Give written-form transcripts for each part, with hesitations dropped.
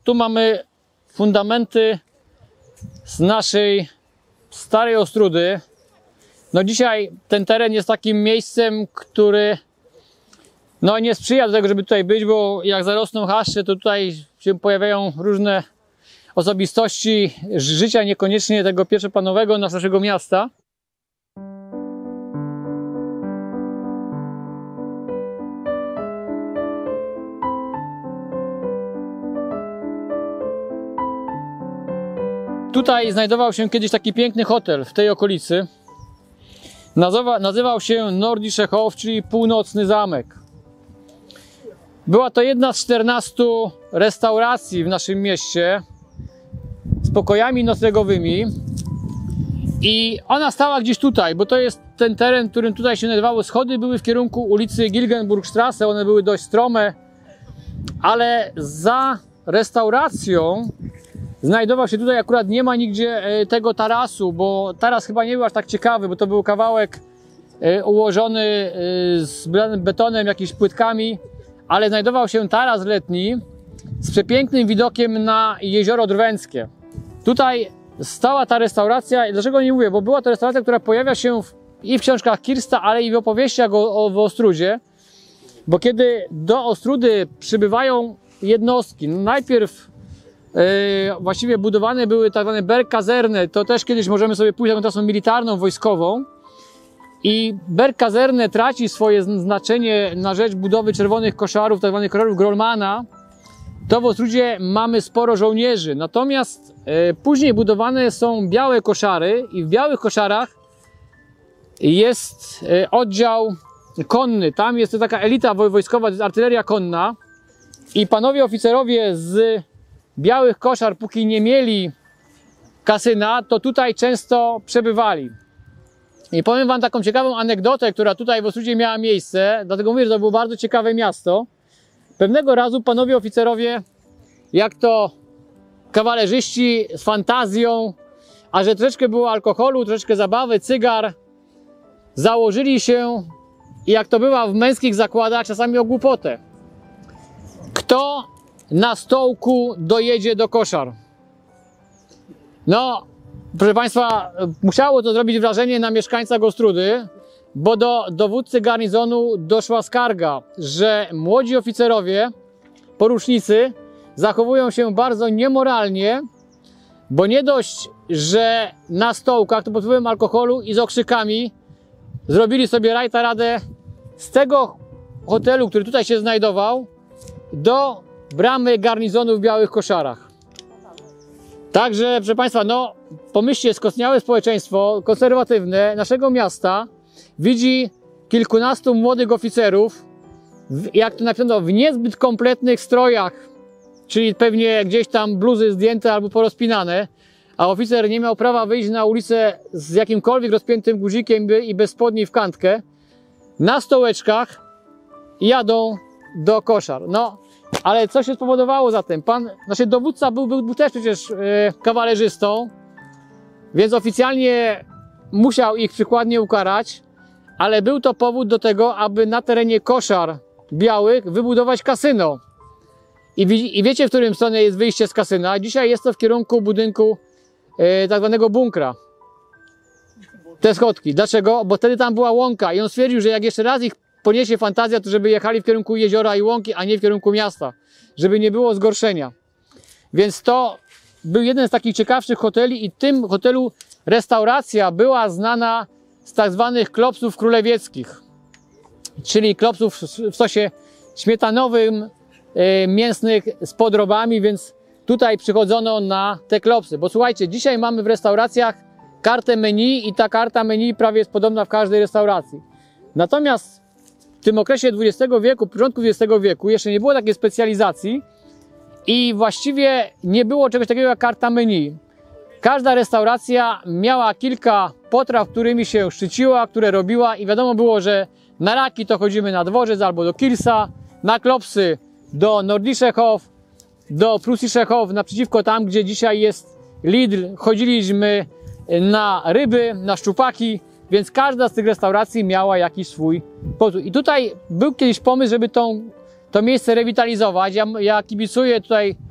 tu mamy fundamenty z naszej starej Ostródy. No dzisiaj ten teren jest takim miejscem, który no nie sprzyja do tego, żeby tutaj być, bo jak zarosną chaszcze, to tutaj się pojawiają różne osobistości życia, niekoniecznie tego pierwszoplanowego naszego miasta. Tutaj znajdował się kiedyś taki piękny hotel w tej okolicy. Nazywał się Nordische Hof, czyli Północny Zamek. Była to jedna z 14 restauracji w naszym mieście z pokojami noclegowymi i ona stała gdzieś tutaj, bo to jest ten teren, którym tutaj się znajdowały schody, były w kierunku ulicy Gilgenburgstrasse, one były dość strome, ale za restauracją znajdował się tutaj, akurat nie ma nigdzie tego tarasu, bo taras chyba nie był aż tak ciekawy, bo to był kawałek ułożony z betonem, jakimiś płytkami, ale znajdował się taras letni z przepięknym widokiem na jezioro Drwęckie. Tutaj stała ta restauracja i dlaczego nie mówię, bo była to restauracja, która pojawia się i w książkach Kirsta, ale i w opowieściach o Ostródzie, bo kiedy do Ostródy przybywają jednostki, no najpierw właściwie budowane były tak zwane Bergkaserne, to też kiedyś możemy sobie pójść na trasą militarną, wojskową, i Bergkaserne traci swoje znaczenie na rzecz budowy czerwonych koszarów, tak zwanych koszarów Grollmana. To w Ostródzie mamy sporo żołnierzy, natomiast później budowane są białe koszary i w białych koszarach jest oddział konny. Tam jest to taka elita wojskowa, to jest artyleria konna i panowie oficerowie z białych koszar, póki nie mieli kasyna, to tutaj często przebywali. I powiem wam taką ciekawą anegdotę, która tutaj w Ostródzie miała miejsce, dlatego mówię, że to było bardzo ciekawe miasto. Pewnego razu panowie oficerowie, jak to kawalerzyści z fantazją, a że troszeczkę było alkoholu, troszeczkę zabawy, cygar, założyli się, i jak to bywa w męskich zakładach, czasami o głupotę. Kto na stołku dojedzie do koszar? No, proszę Państwa, musiało to zrobić wrażenie na mieszkańcach Ostródy, bo do dowódcy garnizonu doszła skarga, że młodzi oficerowie, porucznicy, zachowują się bardzo niemoralnie, bo nie dość, że na stołkach, to pod wpływem alkoholu i z okrzykami, zrobili sobie rajtaradę z tego hotelu, który tutaj się znajdował, do bramy garnizonu w białych koszarach. Także, proszę Państwa, no pomyślcie, skostniałe społeczeństwo konserwatywne naszego miasta widzi kilkunastu młodych oficerów, jak to napisano, w niezbyt kompletnych strojach, czyli pewnie gdzieś tam bluzy zdjęte albo porozpinane, a oficer nie miał prawa wyjść na ulicę z jakimkolwiek rozpiętym guzikiem i bez spodni w kantkę, na stołeczkach jadą do koszar. No, ale co się spowodowało zatem? Dowódca był też przecież kawalerzystą, więc oficjalnie musiał ich przykładnie ukarać, ale był to powód do tego, aby na terenie koszar białych wybudować kasyno. I wiecie, w którym stronie jest wyjście z kasyna? Dzisiaj jest to w kierunku budynku tak zwanego bunkra. Te schodki. Dlaczego? Bo wtedy tam była łąka i on stwierdził, że jak jeszcze raz ich poniesie fantazja, to żeby jechali w kierunku jeziora i łąki, a nie w kierunku miasta, żeby nie było zgorszenia. Więc to był jeden z takich ciekawszych hoteli i w tym hotelu restauracja była znana z tak zwanych klopsów królewieckich, czyli klopsów w sosie śmietanowym, mięsnych z podrobami, więc tutaj przychodzono na te klopsy. Bo słuchajcie, dzisiaj mamy w restauracjach kartę menu i ta karta menu prawie jest podobna w każdej restauracji. Natomiast w tym okresie XX wieku, początku XX wieku jeszcze nie było takiej specjalizacji i właściwie nie było czegoś takiego jak karta menu. Każda restauracja miała kilka potraw, którymi się szczyciła, które robiła i wiadomo było, że na raki to chodzimy na dworzec albo do Kirsa, na klopsy do Nordische Hof, do Preußische Hof, naprzeciwko tam, gdzie dzisiaj jest Lidl, chodziliśmy na ryby, na szczupaki, więc każda z tych restauracji miała jakiś swój sposób. I tutaj był kiedyś pomysł, żeby to miejsce rewitalizować. Ja kibicuję tutaj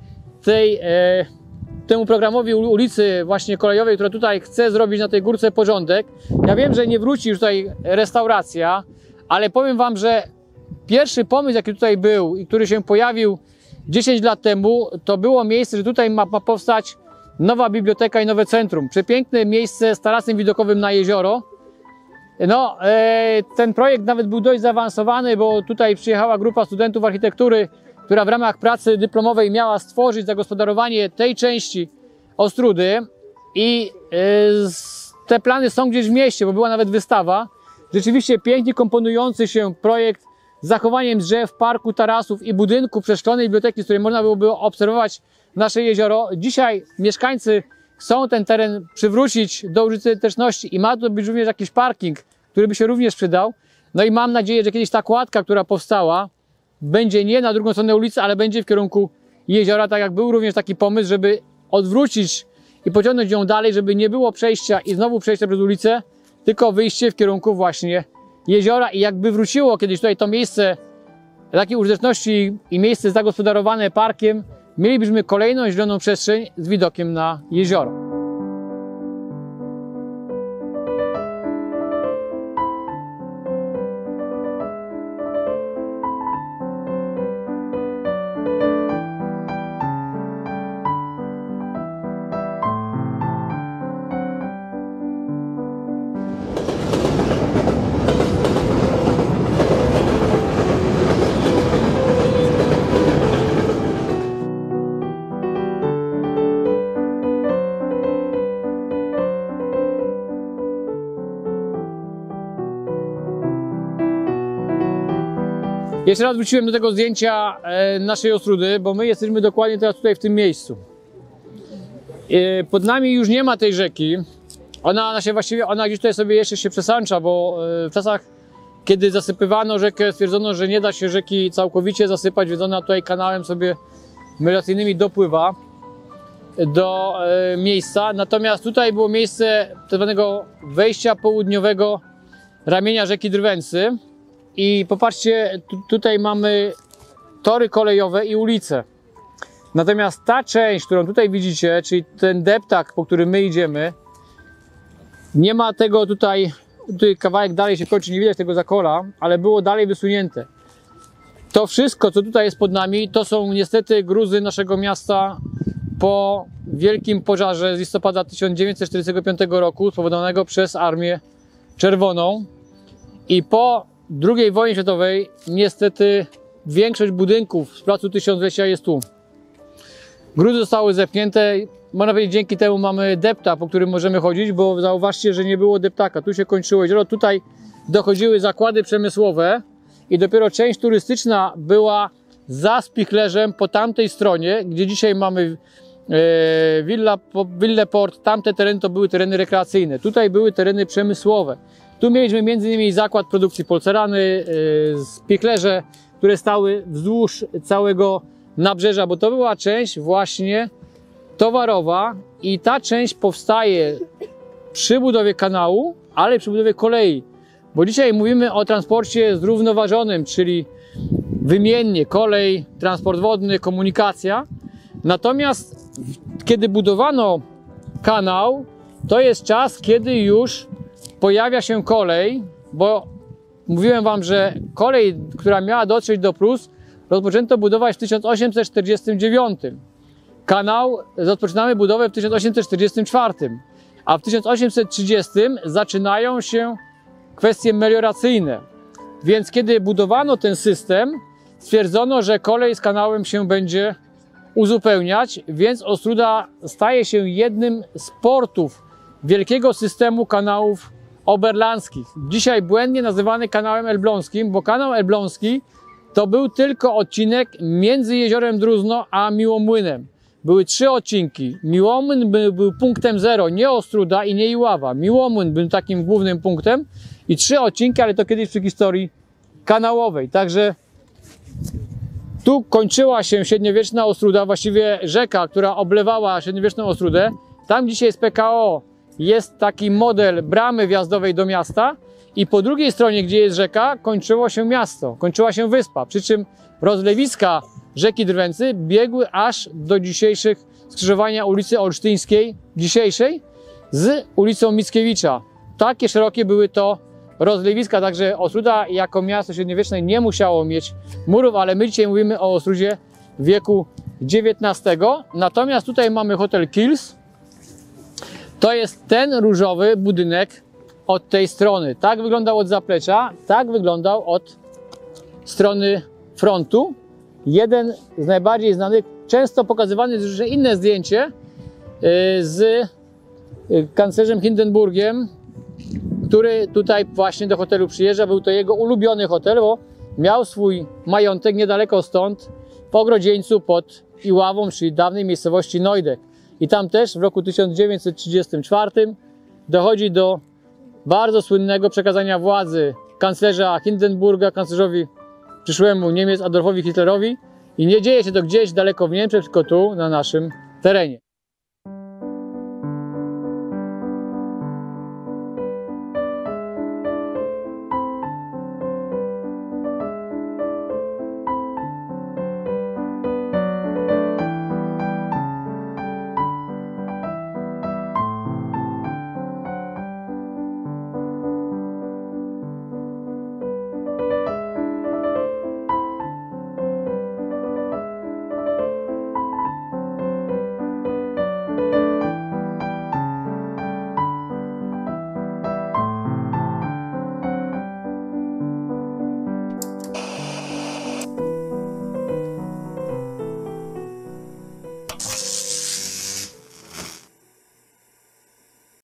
temu programowi ulicy właśnie kolejowej, która tutaj chce zrobić na tej górce porządek. Ja wiem, że nie wróci już tutaj restauracja, ale powiem wam, że pierwszy pomysł, jaki tutaj był i który się pojawił 10 lat temu, to było miejsce, że tutaj ma powstać nowa biblioteka i nowe centrum. Przepiękne miejsce z tarasem widokowym na jezioro. No, ten projekt nawet był dość zaawansowany, bo tutaj przyjechała grupa studentów architektury, która w ramach pracy dyplomowej miała stworzyć zagospodarowanie tej części Ostródy i te plany są gdzieś w mieście, bo była nawet wystawa. Rzeczywiście pięknie komponujący się projekt z zachowaniem drzew, parku, tarasów i budynku przeszklonej biblioteki, z której można byłoby obserwować nasze jezioro. Dzisiaj mieszkańcy chcą ten teren przywrócić do użyteczności i ma to być również jakiś parking, który by się również przydał. No i mam nadzieję, że kiedyś ta kładka, która powstała, będzie nie na drugą stronę ulicy, ale będzie w kierunku jeziora, tak jak był również taki pomysł, żeby odwrócić i pociągnąć ją dalej, żeby nie było przejścia i znowu przejścia przez ulicę, tylko wyjście w kierunku właśnie jeziora. I jakby wróciło kiedyś tutaj to miejsce takiej użyteczności i miejsce zagospodarowane parkiem, mielibyśmy kolejną zieloną przestrzeń z widokiem na jezioro. Jeszcze raz wróciłem do tego zdjęcia naszej Ostródy, bo my jesteśmy dokładnie teraz tutaj w tym miejscu. Pod nami już nie ma tej rzeki. Ona gdzieś tutaj sobie jeszcze się przesancza, bo w czasach, kiedy zasypywano rzekę, stwierdzono, że nie da się rzeki całkowicie zasypać, więc ona tutaj kanałem sobie melioracyjnymi dopływa do miejsca. Natomiast tutaj było miejsce tak zwanego wejścia południowego ramienia rzeki Drwęcy. I popatrzcie, tutaj mamy tory kolejowe i ulice. Natomiast ta część, którą tutaj widzicie, czyli ten deptak, po którym my idziemy, nie ma tego tutaj kawałek dalej się kończy, nie widać tego zakola, ale było dalej wysunięte. To wszystko, co tutaj jest pod nami, to są niestety gruzy naszego miasta po wielkim pożarze z listopada 1945 roku, spowodowanego przez Armię Czerwoną. I po II wojnie światowej niestety większość budynków z placu Tysiąclecia jest tu. Gruzy zostały zepchnięte. Można powiedzieć, dzięki temu mamy deptak, po którym możemy chodzić, bo zauważcie, że nie było deptaka. Tu się kończyło jezioro, tutaj dochodziły zakłady przemysłowe i dopiero część turystyczna była za spichlerzem po tamtej stronie, gdzie dzisiaj mamy Willę Port. Tamte tereny to były tereny rekreacyjne. Tutaj były tereny przemysłowe. Tu mieliśmy m.in. zakład produkcji polcerany, spichlerze, które stały wzdłuż całego nabrzeża, bo to była część właśnie towarowa i ta część powstaje przy budowie kanału, ale przy budowie kolei. Bo dzisiaj mówimy o transporcie zrównoważonym, czyli wymiennie kolej, transport wodny, komunikacja. Natomiast kiedy budowano kanał, to jest czas, kiedy już pojawia się kolej, bo mówiłem wam, że kolej, która miała dotrzeć do Prus, rozpoczęto budować w 1849. Kanał rozpoczynamy budowę w 1844, a w 1830 zaczynają się kwestie melioracyjne. Więc kiedy budowano ten system, stwierdzono, że kolej z kanałem się będzie uzupełniać, więc Ostróda staje się jednym z portów wielkiego systemu kanałów oberlandzkich. Dzisiaj błędnie nazywany kanałem elbląskim, bo kanał elbląski to był tylko odcinek między jeziorem Druzno a Miłomłynem. Były 3 odcinki. Miłomłyn był punktem 0, nie Ostróda i nie Iława. Miłomłyn był takim głównym punktem i 3 odcinki, ale to kiedyś przy historii kanałowej. Także tu kończyła się średniowieczna Ostróda, właściwie rzeka, która oblewała średniowieczną Ostródę. Tam dzisiaj z PKO jest taki model bramy wjazdowej do miasta i po drugiej stronie, gdzie jest rzeka, kończyło się miasto, kończyła się wyspa. Przy czym rozlewiska rzeki Drwęcy biegły aż do dzisiejszych skrzyżowania ulicy Olsztyńskiej, dzisiejszej, z ulicą Mickiewicza. Takie szerokie były to rozlewiska, także Ostróda jako miasto średniowieczne nie musiało mieć murów, ale my dzisiaj mówimy o Ostródzie wieku XIX. Natomiast tutaj mamy hotel Kils. To jest ten różowy budynek od tej strony. Tak wyglądał od zaplecza, tak wyglądał od strony frontu. Jeden z najbardziej znanych, często pokazywany jest już inne zdjęcie z kanclerzem Hindenburgiem, który tutaj właśnie do hotelu przyjeżdża. Był to jego ulubiony hotel, bo miał swój majątek niedaleko stąd, w Ogrodzieńcu pod Iławą, czyli dawnej miejscowości Neudek. I tam też w roku 1934 dochodzi do bardzo słynnego przekazania władzy kanclerza Hindenburga kanclerzowi przyszłemu Niemiec Adolfowi Hitlerowi. I nie dzieje się to gdzieś daleko w Niemczech, tylko tu na naszym terenie.